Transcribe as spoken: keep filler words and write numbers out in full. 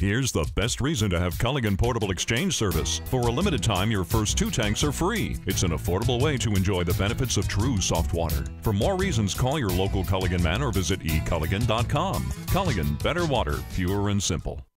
Here's the best reason to have Culligan Portable Exchange Service. For a limited time, your first two tanks are free. It's an affordable way to enjoy the benefits of true soft water. For more reasons, call your local Culligan man or visit e culligan dot com. Culligan, better water, pure and simple.